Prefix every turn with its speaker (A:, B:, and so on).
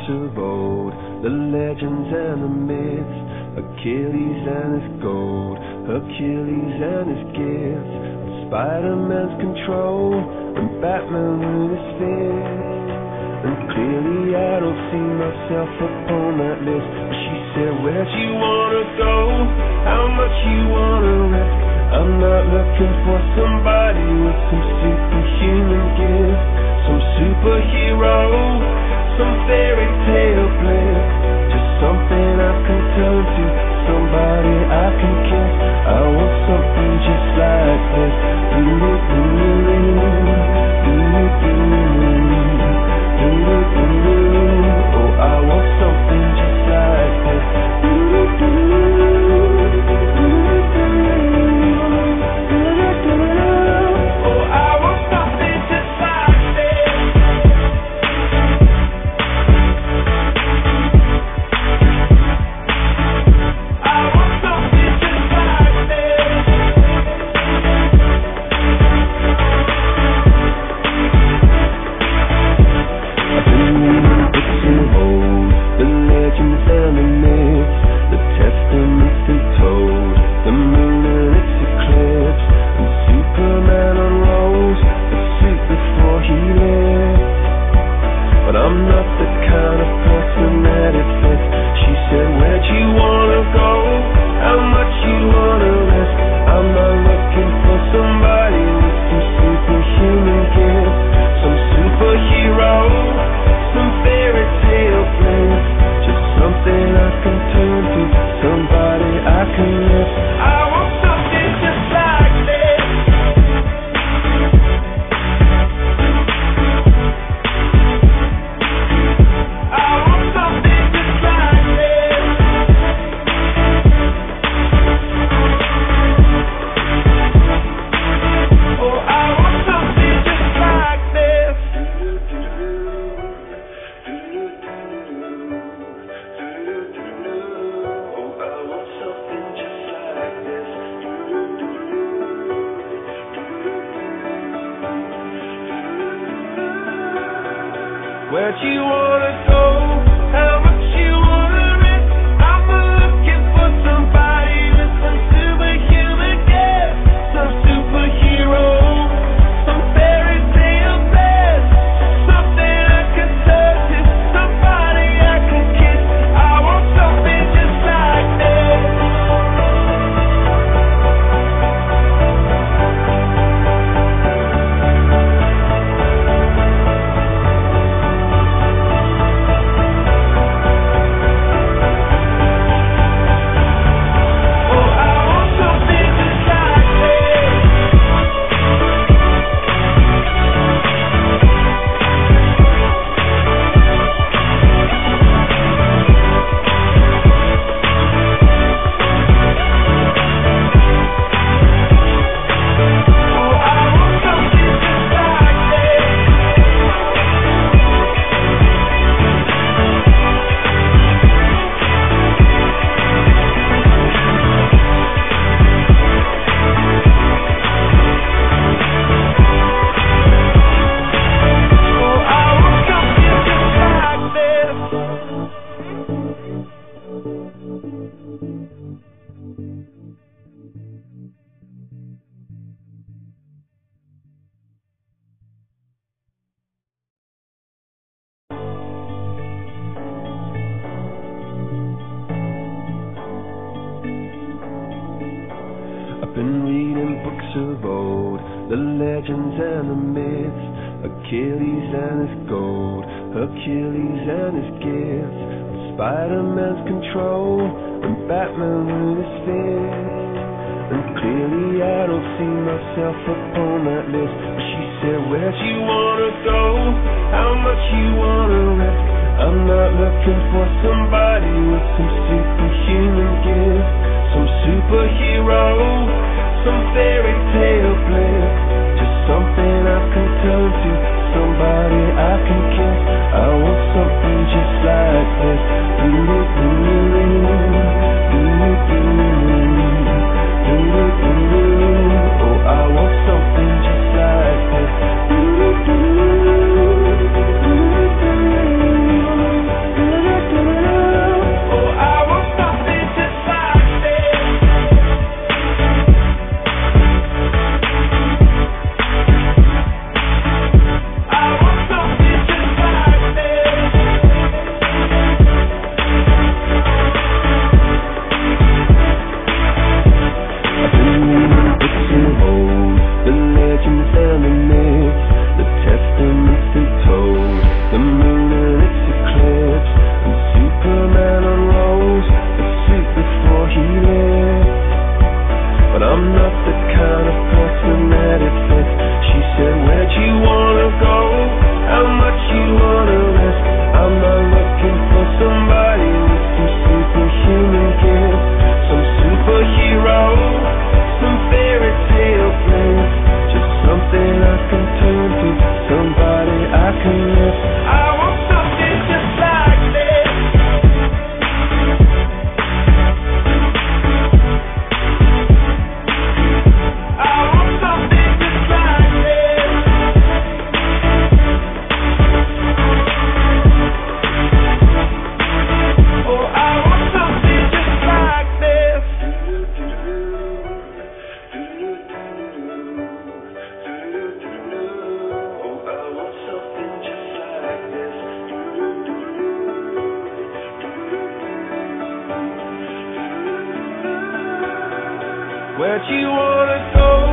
A: books of old, the legends and the myths, Achilles and his gold, Hercules and his gifts, Spider-Man's control, and Batman with his fist. And clearly I don't see myself upon that list. But she said, where'd you wanna go? How much you wanna risk? I'm not looking for somebody with some superhuman gifts, some superhero, some fairy tale bliss, just something I can turn to, somebody I can kiss. I want something just like this. Oh, I want something just like this. Oh, I want something just like this. I want something just like this. I've been reading books of old, the legends and the myths, the testaments they told, the moon and its eclipse, and Superman unrolls a suit before he lived. But I'm not the kind of person that it fits. She said, where'd you wanna go? How much you wanna risk? I'm not looking for somebody with some superhuman gifts, some superhero, some fairy tale bliss, just something I can turn to, somebody I can miss. I want something just like this. I want something just like this. Oh, I want something just like this. Oh, I want something just like this. Where'd you wanna go? How much you wanna risk? I'm looking for somebody with some superhuman gifts, some superhero, some fairy tale bliss, something I can touch, somebody I can kiss. I want something just like this. I've been reading books of old, the legends and the myths, Achilles and his gold, Hercules and his gifts, Spider-Man's control, and Batman with his fist. And clearly I don't see myself upon that list. But she said, where'd you wanna go? How much you wanna risk? I'm not looking for somebody with some superhuman gifts, some superhero, some fairy tale bliss, just something I can turn to, somebody I can kiss. I want something just like this. Oh, I want something just like this. reading books of old, the legends and the myths, the testaments they told, the moon and its eclipse, and Superman unrolls a suit before he lived. But I'm not the kind of person that it fits. She said, where'd you wanna go? How much you wanna risk? I'm not looking for somebody with some superhuman gifts, some superhero, some fairy tale bliss, just something I can turn to, somebody I can miss. I want something just like this. I want something just like this. Oh, I want something just like this. Oh, I want something just like this. Where'd you wanna go?